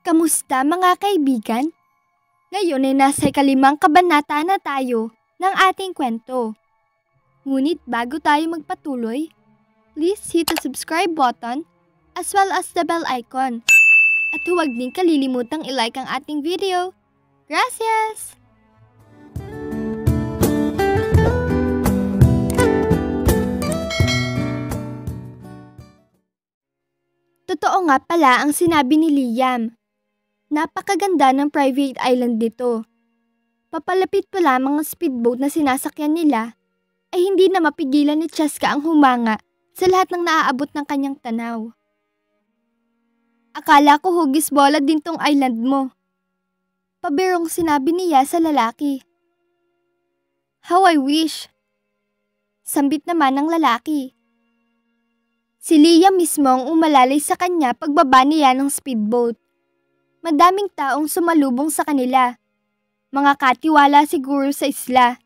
Kamusta mga kaibigan? Ngayon ay nasa ikalimang kabanata na tayo ng ating kwento. Ngunit bago tayo magpatuloy, please hit the subscribe button as well as the bell icon. At huwag din kalilimutang i-like ang ating video. Gracias! Totoo nga pala ang sinabi ni Liam. Napakaganda ng private island dito. Papalapit pa lamang ang speedboat na sinasakyan nila ay hindi na mapigilan ni Chaska ang humanga sa lahat ng naaabot ng kanyang tanaw. Akala ko hugis bola din tong island mo. Pabirong sinabi niya sa lalaki. How I wish. Sambit naman ng lalaki. Si Liam mismo ang umalalay sa kanya pagbaba niya ng speedboat. Madaming taong sumalubong sa kanila. Mga katiwala siguro sa isla.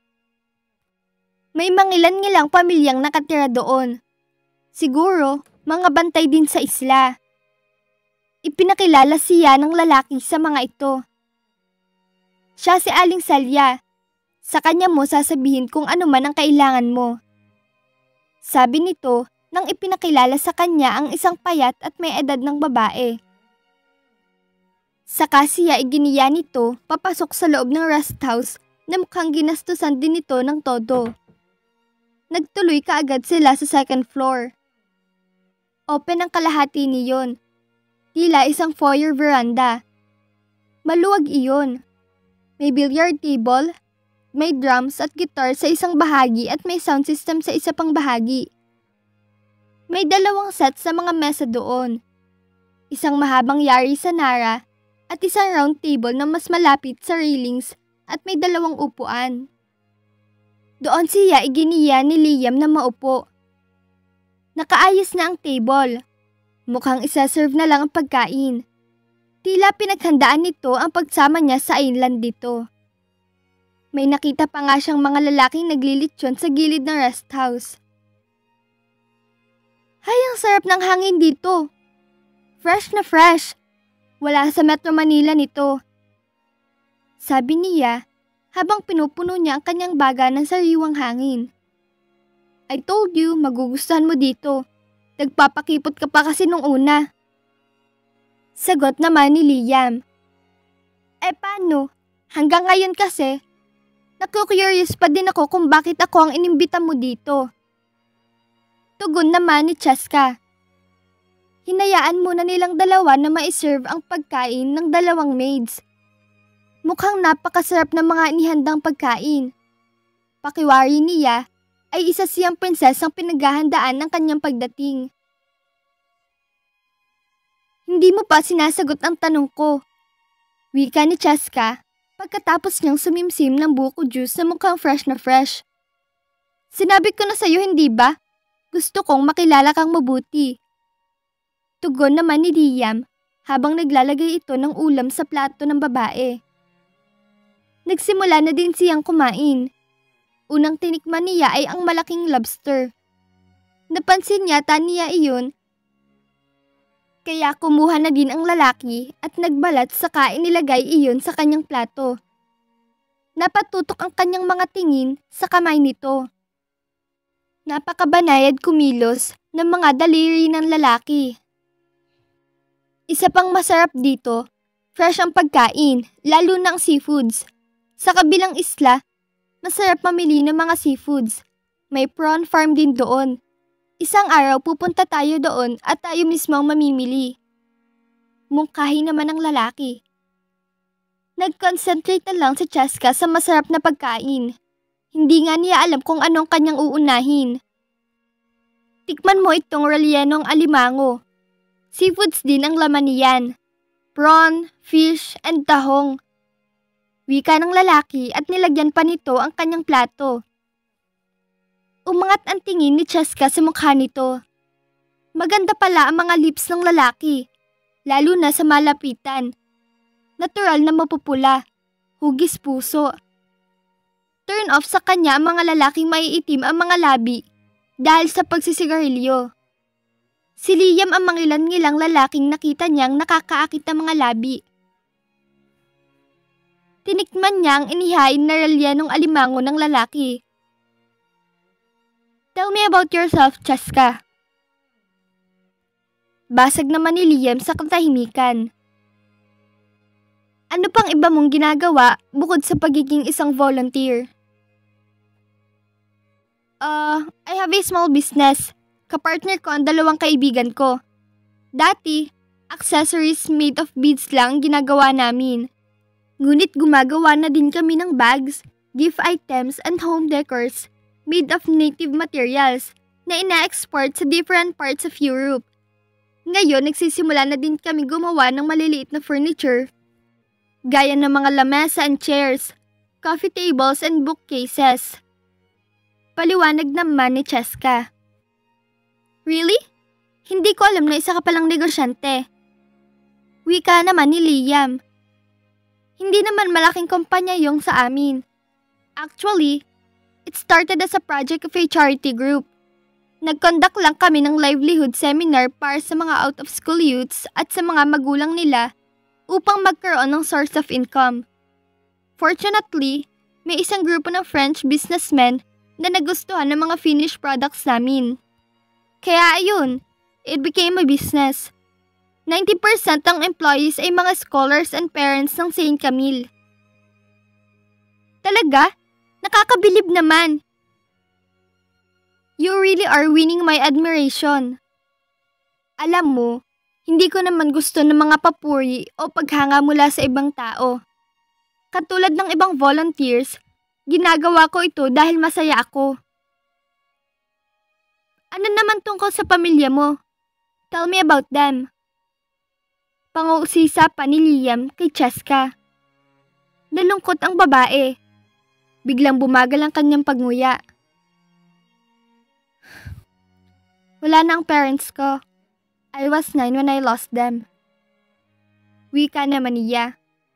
May mangilan-ngilang pamilyang nakatira doon. Siguro, mga bantay din sa isla. Ipinakilala siya ng lalaki sa mga ito. Siya si Aling Salya. Sa kanya mo sasabihin kung ano man ang kailangan mo. Sabi nito nang ipinakilala sa kanya ang isang payat at may edad ng babae. Saka siya iginiya nito papasok sa loob ng rest house na mukhang ginastusan din nito ng todo. Nagtuloy kaagad sila sa second floor. Open ang kalahati niyon. Tila isang foyer veranda. Maluwag iyon. May billiard table, may drums at guitar sa isang bahagi at may sound system sa isa pang bahagi. May dalawang set sa mga mesa doon. Isang mahabang yari sa Nara at isang round table na mas malapit sa railings at may dalawang upuan. Doon siya iginiya ni Liam na maupo. Nakaayos na ang table. Mukhang isa-serve na lang ang pagkain. Tila pinaghandaan nito ang pagsama niya sa island dito. May nakita pa nga siyang mga lalaking naglilitsyon sa gilid ng rest house. Hay, ang sarap ng hangin dito. Fresh na fresh. Wala sa Metro Manila nito. Sabi niya habang pinupuno niya ang kanyang baga ng sariwang hangin. I told you, magugustuhan mo dito. Nagpapakipot ka pa kasi nung una. Sagot naman ni Liam. Paano? Hanggang ngayon kasi, naku-curious pa din ako kung bakit ako ang inimbita mo dito. Tugon naman ni Chaska. Hinayaan muna nilang dalawa na ma-serve ang pagkain ng dalawang maids. Mukhang napakasarap ng mga inihandang pagkain. Pakiwari niya ay isa siyang prinsesang pinaghahandaan ng kanyang pagdating. Hindi mo pa sinasagot ang tanong ko. Wika ni Chaska pagkatapos niyang sumimsim ng buko juice na mukhang fresh na fresh. Sinabi ko na sa'yo, hindi ba? Gusto kong makilala kang mabuti. Tugon naman ni Liam habang naglalagay ito ng ulam sa plato ng babae. Nagsimula na din siyang kumain. Unang tinikman niya ay ang malaking lobster. Napansin yata niya iyon, kaya kumuha na din ang lalaki at nagbalat saka inilagay iyon sa kanyang plato. Napatutok ang kanyang mga tingin sa kamay nito. Napakabanayad kumilos ng mga daliri ng lalaki. Isa pang masarap dito, fresh ang pagkain, lalo na ang seafoods. Sa kabilang isla, masarap mamili ng mga seafoods. May prawn farm din doon. Isang araw pupunta tayo doon at tayo mismo ang mamimili. Mungkahi naman ang lalaki. Nag-concentrate na lang si Chaska sa masarap na pagkain. Hindi nga niya alam kung anong kanyang uunahin. Tikman mo itong rellenong alimango. Seafoods din ang laman niyan. Prawn, fish, and tahong. Wika ng lalaki at nilagyan pa nito ang kanyang plato. Umangat ang tingin ni Chaska sa mukha nito. Maganda pala ang mga lips ng lalaki, lalo na sa malapitan. Natural na mapupula, hugis puso. Turn off sa kanya ang mga lalaking maiitim ang mga labi dahil sa pagsisigarilyo. Si Liam ang mangilan-ngilang lalaking nakita niyang nakakaakit ng mga labi. Tinikman niya ang inihain na relyenong alimango ng lalaki. Tell me about yourself, Cheska. Basag naman ni Liam sa katahimikan. Ano pang iba mong ginagawa bukod sa pagiging isang volunteer? I have a small business. Kapartner ko ang 2 kaibigan ko. Dati, accessories made of beads lang ang ginagawa namin. Ngunit gumagawa na din kami ng bags, gift items, and home decors made of native materials na ina-export sa different parts of Europe. Ngayon, nagsisimula na din kami gumawa ng maliliit na furniture, gaya ng mga lamesa and chairs, coffee tables, and bookcases. Paliwanag naman ni Cheska. Really? Hindi ko alam na isa ka palang negosyante. Wika naman ni Liam. Hindi naman malaking kumpanya yung sa amin. Actually, it started as a project of a charity group. Nag-conduct lang kami ng livelihood seminar para sa mga out-of-school youths at sa mga magulang nila upang magkaroon ng source of income. Fortunately, may isang grupo ng French businessmen na nagustuhan ng mga finished products namin. Kaya ayun, it became a business. 90% ng employees ay mga scholars and parents ng St. Camille. Talaga? Nakakabilib naman. You really are winning my admiration. Alam mo, hindi ko naman gusto ng mga papuri o paghanga mula sa ibang tao. Katulad ng ibang volunteers, ginagawa ko ito dahil masaya ako. Ano naman tungkol sa pamilya mo? Tell me about them. Pang-uusisa pa ni Liam kay Cheska. Nalungkot ang babae. Biglang bumagal ang kanyang pagnguya. Wala na ang parents ko. I was 9 when I lost them. Wika naman niya.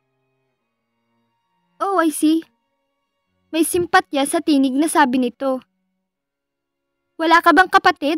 Oh, I see. May simpatya sa tinig na sabi nito. Wala ka bang kapatid?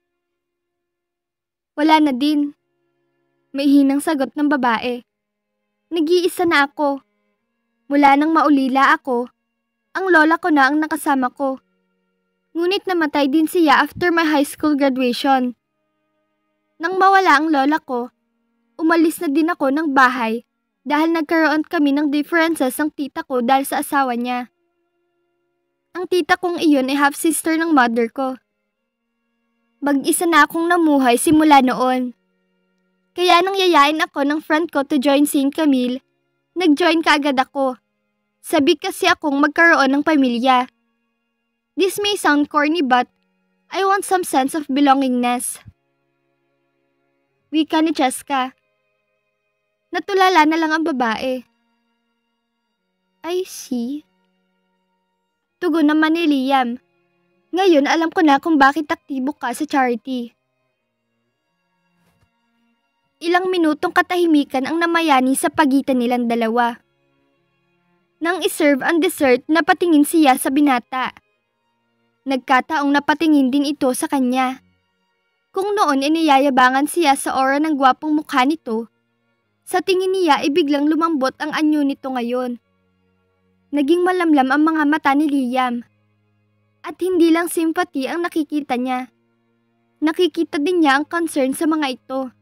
Wala na din. May hinang sagot ng babae. Nag-iisa na ako. Mula nang maulila ako, ang lola ko na ang nakasama ko. Ngunit namatay din siya after my high school graduation. Nang mawala ang lola ko, umalis na din ako ng bahay dahil nagkaroon kami ng differences ng tita ko dahil sa asawa niya. Ang tita kong iyon ay half-sister ng mother ko. Mag-isa na akong namuhay simula noon. Kaya nang yayain ako ng friend ko to join St. Camille, nag-join kaagad ako. Sabi kasi akong magkaroon ng pamilya. This may sound corny but I want some sense of belongingness. Wika ni Cheska. Natulala na lang ang babae. I see. Tugon naman ni Liam. Ngayon alam ko na kung bakit aktibo ka sa charity. Ilang minutong katahimikan ang namayani sa pagitan nilang dalawa. Nang iserve ang dessert, napatingin siya sa binata. Nagkataong napatingin din ito sa kanya. Kung noon iniyayabangan siya sa aura ng gwapong mukha nito, sa tingin niya ay biglang lumambot ang anyo nito ngayon. Naging malamlam ang mga mata ni Liam. At hindi lang sympathy ang nakikita niya. Nakikita din niya ang concern sa mga ito.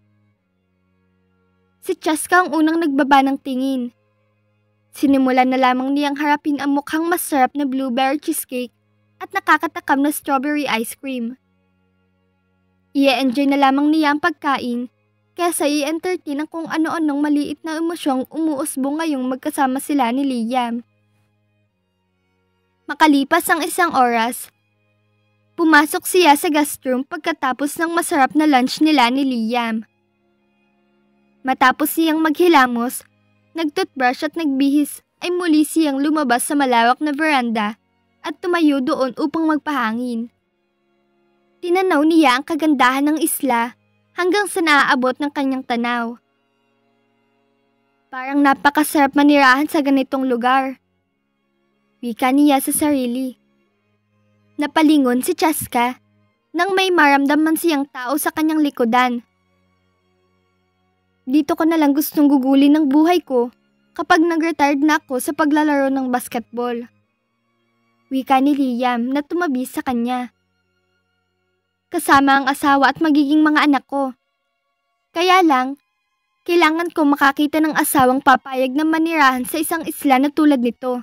Si Cheska ang unang nagbaba ng tingin. Sinimulan na lamang niyang harapin ang mukhang masarap na blueberry cheesecake at nakakatakam na strawberry ice cream. I-enjoy na lamang niya ang pagkain kaysa i-entertain ang kung ano-anong maliit na emosyong umuusbong ngayong magkasama sila ni Liam. Makalipas ang 1 oras, pumasok siya sa guest room pagkatapos ng masarap na lunch nila ni Liam. Matapos siyang maghilamos, nagtoothbrush at nagbihis ay muli siyang lumabas sa malawak na veranda at tumayo doon upang magpahangin. Tinanaw niya ang kagandahan ng isla hanggang sa naaabot ng kanyang tanaw. Parang napakasarap manirahan sa ganitong lugar. Wika niya sa sarili. Napalingon si Cheska nang may maramdaman siyang tao sa kanyang likodan. Dito ko na lang gustong gugulin ng buhay ko kapag nag-retired na ako sa paglalaro ng basketball. Wika ni Liam na tumabi sa kanya. Kasama ang asawa at magiging mga anak ko. Kaya lang, kailangan ko makakita ng asawang papayag na manirahan sa isang isla na tulad nito.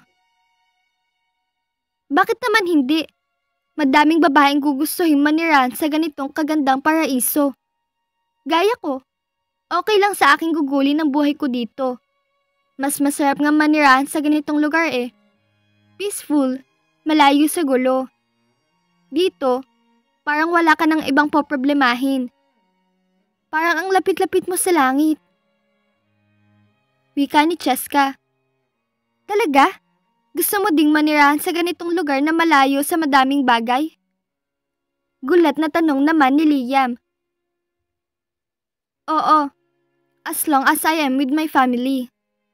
Bakit naman hindi? Madaming babaeng gugustuhin manirahan sa ganitong kagandang paraiso. Gaya ko, okay lang sa aking gugulin ang buhay ko dito. Mas masarap nga manirahan sa ganitong lugar eh. Peaceful, malayo sa gulo. Dito, parang wala ka ng ibang poproblemahin. Parang ang lapit-lapit mo sa langit. Wika ni Cheska. Talaga? Gusto mo ding manirahan sa ganitong lugar na malayo sa madaming bagay? Gulat na tanong naman ni Liam. Oo, as long as I am with my family.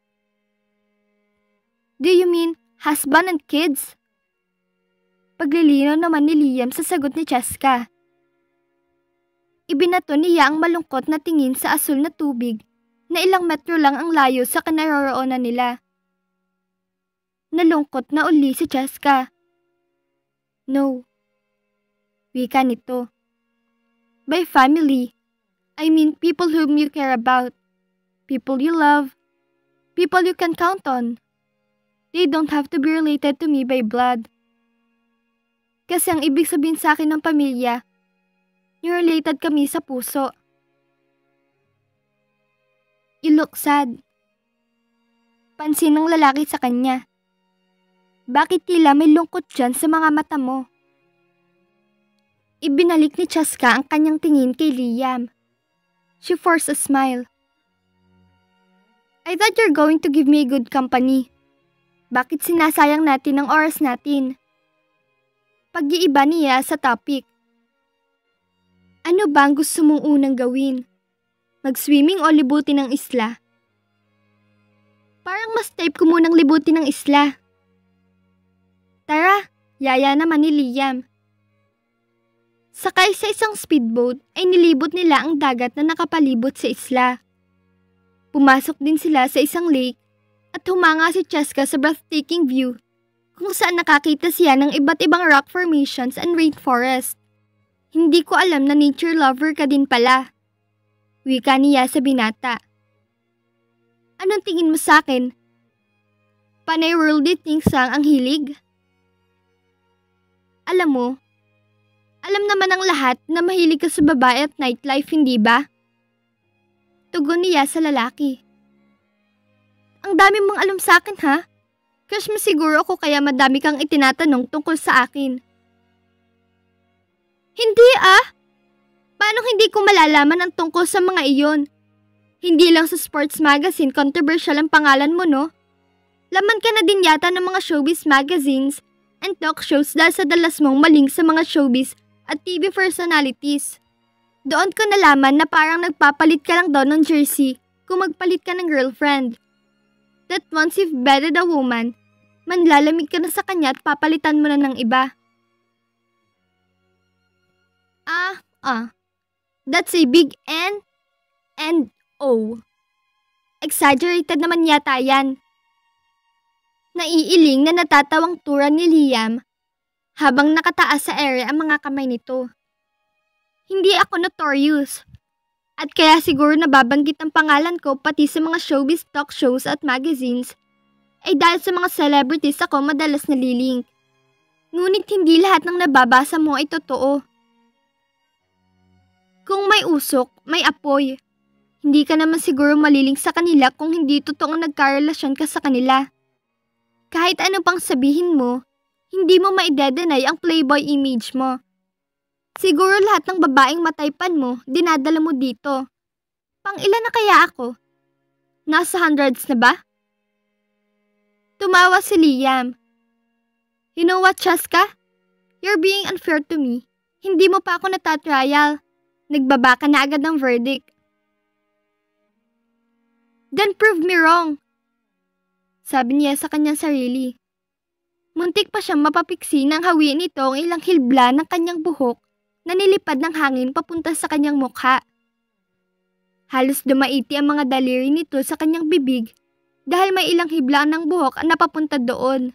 Do you mean husband and kids? Paglilinaw naman ni Liam sa sagot ni Cheska. Ibinato niya ang malungkot na tingin sa asul na tubig na ilang metro lang ang layo sa kinaroroonan nila. Nalungkot na uli si Cheska. No. Wika nito. By family, I mean people whom you care about, people you love, people you can count on. They don't have to be related to me by blood. Kasi ang ibig sabihin sa akin ng pamilya, you're related kami sa puso. You look sad. Pansin ng lalaki sa kanya. Bakit tila may lungkot dyan sa mga mata mo? Ibinalik ni Cheska ang kanyang tingin kay Liam. She forced a smile. I thought you're going to give me a good company. Bakit sinasayang natin ang oras natin? Pag-iiba niya sa topic. Ano ba ang gusto mong unang gawin? Mag-swimming o libutin ng isla? Parang mas type ko munang libutin ng isla. Tara, yaya naman ni Liam. Sakay sa isang speedboat ay nilibot nila ang dagat na nakapalibot sa isla. Pumasok din sila sa isang lake at humanga si Cheska sa breathtaking view kung saan nakakita siya ng iba't ibang rock formations and rainforest. Hindi ko alam na nature lover ka din pala. Wika niya sa binata. Anong tingin mo sa akin? Panay worldly things lang ang hilig? Alam mo, alam naman ng lahat na mahilig ka sa babae at nightlife, hindi ba? Tugon niya sa lalaki. Ang dami mong alam sa akin ha? Crush mo siguro ako kaya madami kang itinatanong tungkol sa akin. Hindi ah! Paano hindi ko malalaman ang tungkol sa mga iyon? Hindi lang sa sports magazine controversial ang pangalan mo no? Laman ka na din yata ng mga showbiz magazines and talk shows dahil sa dalas mong maling sa mga showbiz at TV personalities. Doon ko nalaman na parang nagpapalit ka lang daw ng jersey kung magpalit ka ng girlfriend. That once you've bedded a woman, manlalamig ka na sa kanya at papalitan mo na ng iba. That's a big N and O. Exaggerated naman yata yan. Naiiling na natatawang tura ni Liam habang nakataas sa ere ang mga kamay nito. Hindi ako notorious. At kaya siguro nababanggit ang pangalan ko pati sa mga showbiz talk shows at magazines ay dahil sa mga celebrities ako madalas nalilink. Ngunit hindi lahat ng nababasa mo ay totoo. Kung may usok, may apoy. Hindi ka naman siguro malilink sa kanila kung hindi totoong nagkarelasyon ka sa kanila. Kahit ano pang sabihin mo, hindi mo maidedenay ang playboy image mo. Siguro lahat ng babaeng mataypan mo, dinadala mo dito. Pang ilan na kaya ako? Nasa hundreds na ba? Tumawa si Liam. You know what, Cheska? You're being unfair to me. Hindi mo pa ako natatrial. Nagbaba ka na agad ng verdict. Then prove me wrong. Sabi niya sa kanyang sarili. Muntik pa siyang mapapiksi nang hawiin ito ang ilang hilbla ng kanyang buhok na nilipad ng hangin papunta sa kanyang mukha. Halos dumaiti ang mga daliri nito sa kanyang bibig dahil may ilang hiblaan ng buhok ang napapunta doon.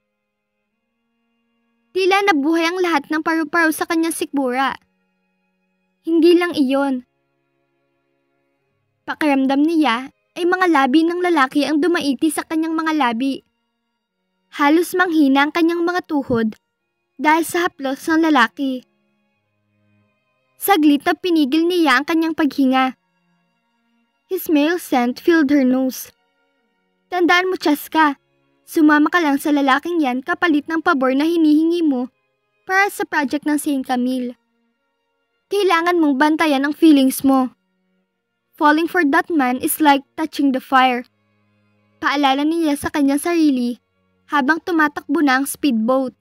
Tila nabuhay ang lahat ng paru-paro sa kanyang sikmura. Hindi lang iyon. Pakiramdam niya ay mga labi ng lalaki ang dumaiti sa kanyang mga labi. Halos manghina ang kanyang mga tuhod dahil sa haplos ng lalaki. Saglit na pinigil niya ang kanyang paghinga. His male scent filled her nose. Tandaan mo, Chaska, sumama ka lang sa lalaking yan kapalit ng pabor na hinihingi mo para sa project ng Saint Camille. Kailangan mong bantayan ang feelings mo. Falling for that man is like touching the fire. Paalala niya sa kanyang sarili habang tumatakbo na ang speedboat.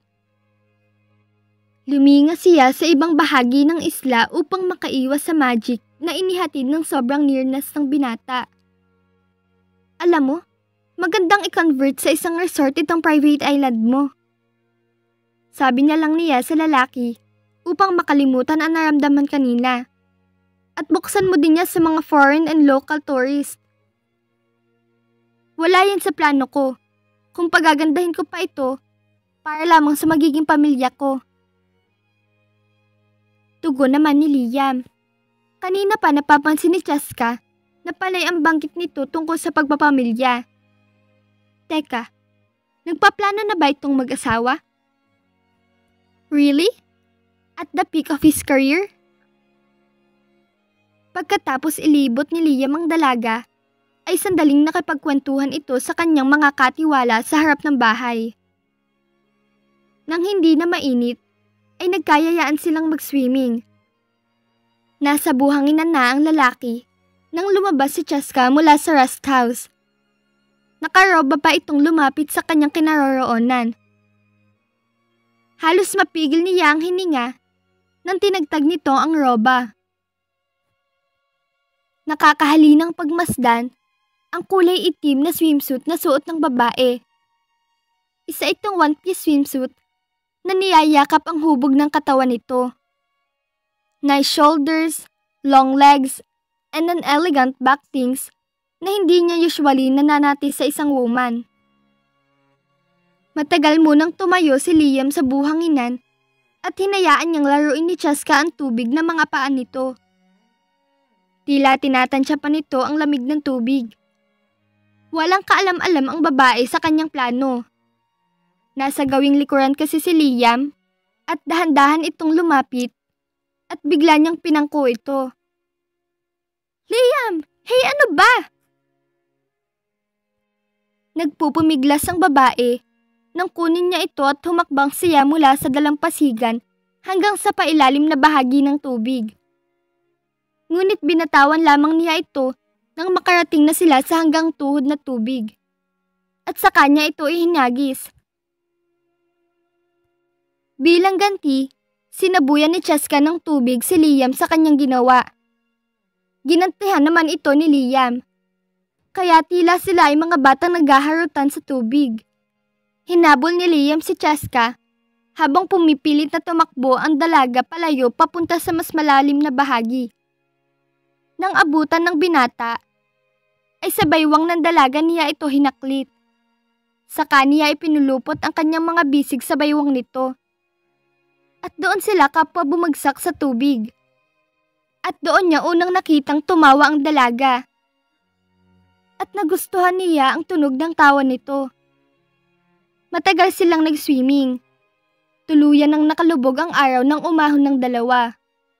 Luminga siya sa ibang bahagi ng isla upang makaiwas sa magic na inihatid ng sobrang nearness ng binata. Alam mo, magandang i-convert sa isang resort itong private island mo. Sabi niya lang niya sa lalaki upang makalimutan ang naramdaman kanina. At buksan mo din niya sa mga foreign and local tourists. Wala yan sa plano ko. Kung pagagandahin ko pa ito, para lamang sa magiging pamilya ko. Tugon naman ni Liam. Kanina pa napapansin ni Chaska na palay ang banggit nito tungkol sa pagpapamilya. Teka, nagpaplano na ba itong mag-asawa? Really? At the peak of his career? Pagkatapos ilibot ni Liam ang dalaga, ay sandaling nakipagkwentuhan ito sa kanyang mga katiwala sa harap ng bahay. Nang hindi na mainit, ay nagkayayaan silang mag-swimming. Nasa buhanginan na ang lalaki nang lumabas si Chaska mula sa rest house. Nakaroba pa itong lumapit sa kanyang kinaroroonan. Halos mapigil niya ang hininga nang tinagtag nito ang roba. Nakakahalinang pagmasdan ang kulay itim na swimsuit na suot ng babae. Isa itong one-piece swimsuit na niyayakap ang hubog ng katawan nito. Nice shoulders, long legs, and an elegant back things na hindi niya usually nananati sa isang woman. Matagal munang tumayo si Liam sa buhanginan at hinayaan niyang laruin ni Chaska ang tubig na mga paan nito. Tila tinatansya pa nito ang lamig ng tubig. Walang kaalam-alam ang babae sa kanyang plano. Nasa gawing likuran kasi si Liam at dahan-dahan itong lumapit at bigla niyang pinangko ito. Liam! Hey, ano ba? Nagpupumiglas ang babae nang kunin niya ito at humakbang siya mula sa dalampasigan hanggang sa pailalim na bahagi ng tubig. Ngunit binatawan lamang niya ito nang makarating na sila sa hanggang tuhod na tubig. At sa kanya ito ihinagis. Bilang ganti, sinabuyan ni Chaska ng tubig si Liam sa kanyang ginawa. Ginantihan naman ito ni Liam. Kaya tila sila ay mga batang naghaharutan sa tubig. Hinabol ni Liam si Chaska habang pumipilit na tumakbo ang dalaga palayo papunta sa mas malalim na bahagi. Nang abutan ng binata, ay sa baywang ng dalaga niya ito hinaklit. Saka niya ipinulupot ang kanyang mga bisig sa baywang nito. At doon sila kapwa bumagsak sa tubig. At doon niya unang nakitang tumawa ang dalaga. At nagustuhan niya ang tunog ng tawa nito. Matagal silang nag-swimming. Tuluyan nang nakalubog ang araw nang umahon ng dalawa.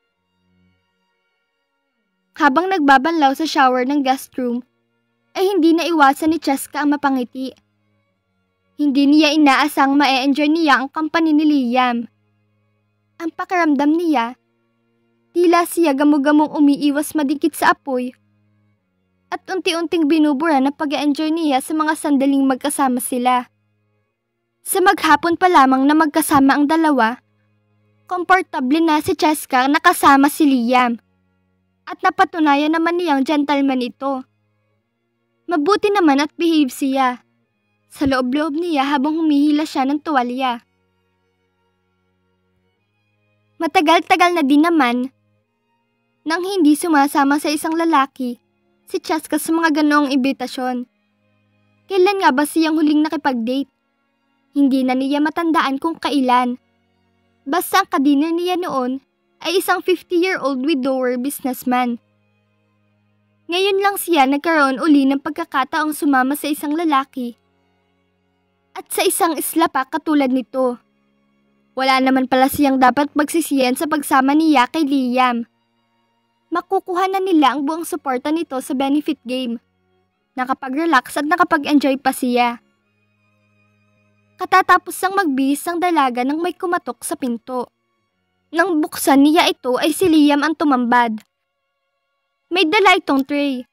Habang nagbabanlaw sa shower ng guest room, ay hindi na iwasan ni Chaska ang mapangiti. Hindi niya inaasang ma-enjoy niya ang company ni Liam. Ang pakiramdam niya, tila siya gamu-gamong umiiwas madikit sa apoy at unti-unting binubura na pag-enjoy niya sa mga sandaling magkasama sila. Sa maghapon pa lamang na magkasama ang dalawa, komportable na si Chaska nakasama si Liam. At napatunayan naman niyang gentleman ito. Mabuti naman at behave siya. Sa loob-loob niya habang humihila siya ng tuwalya. Matagal-tagal na din naman nang hindi sumasama sa isang lalaki si Chaska sa mga ganoong imbitasyon. Kailan nga ba siyang huling nakipag-date? Hindi na niya matandaan kung kailan. Basta ang kadiner niya noon ay isang 50-year-old widower businessman. Ngayon lang siya nagkaroon uli ng pagkakataong sumama sa isang lalaki. At sa isang isla pa katulad nito. Wala naman pala siyang dapat magsisiyan sa pagsama niya kay Liam. Makukuha na nila ang buong suporta nito sa benefit game. Nakapag-relax at nakapag-enjoy pa siya. Katatapos sang magbihis ang dalaga nang may kumatok sa pinto. Nang buksan niya ito ay si Liam ang tumambad. May dala itong tray.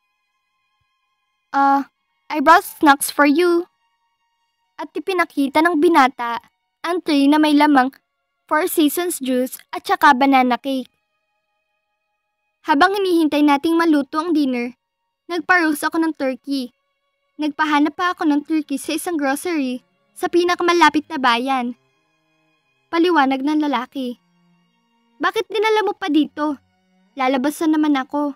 I brought snacks for you. At ipinakita ng binata ang tray na may lamang 4 Seasons juice at saka banana cake. Habang hinihintay nating maluto ang dinner, nagpa-roast ako ng turkey. Nagpahanap pa ako ng turkey sa isang grocery sa pinakamalapit na bayan. Paliwanag ng lalaki. Bakit dinala mo pa dito? Lalabas na naman ako.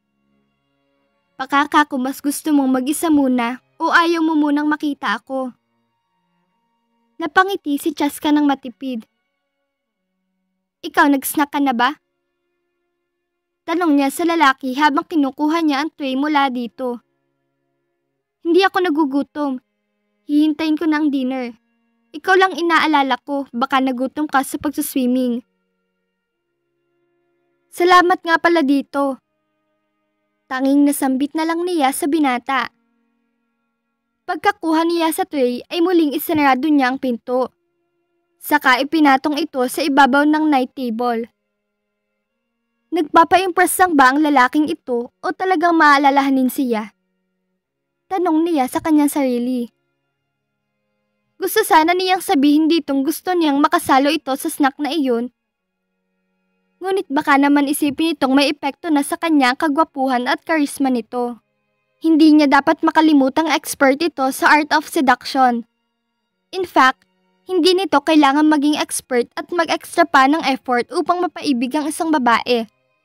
Pakaka ko mas gusto mong mag-isa muna o ayaw mo munang makita ako. Napangiti si Chaska ng matipid. Ikaw nag-snack ka na ba? Tanong niya sa lalaki habang kinukuha niya ang tray mula dito. Hindi ako nagugutom. Hihintayin ko na ang dinner. Ikaw lang inaalala ko, baka nagutom ka sa pagsuswimming. Salamat nga pala dito. Tanging nasambit na lang niya sa binata. Pagkakuha niya sa tray ay muling isinarado niya ang pinto. Saka ipinatong ito sa ibabaw ng night table. Nagpapa-impress lang ba ang lalaking ito o talagang maalalahanin siya? Tanong niya sa kanyang sarili. Gusto sana niyang sabihin ditong gusto niyang makasalo ito sa snack na iyon. Ngunit baka naman isipin itong may epekto na sa kanya ang kagwapuhan at karisma nito. Hindi niya dapat makalimutang expert ito sa art of seduction. In fact, hindi nito kailangan maging expert at mag-extra pa ng effort upang mapaibig ang isang babae.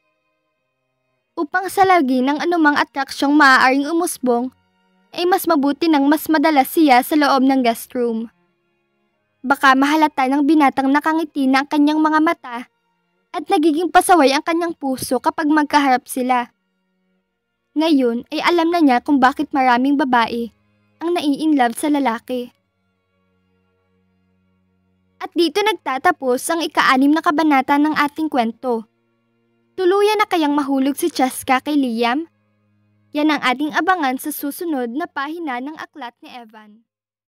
Upang salagi ng anumang atraksyong maaaring umusbong, ay mas mabuti nang mas madalas siya sa loob ng guest room. Baka mahalata ng binatang nakangiti na ang kanyang mga mata at nagiging pasaway ang kanyang puso kapag magkaharap sila. Ngayon ay alam na niya kung bakit maraming babae ang nai-inlove sa lalaki. At dito nagtatapos ang ika-6 na kabanata ng ating kwento. Tuluyan na kayang mahulog si Chaska kay Liam? Yan ang ating abangan sa susunod na pahina ng aklat ni Evan.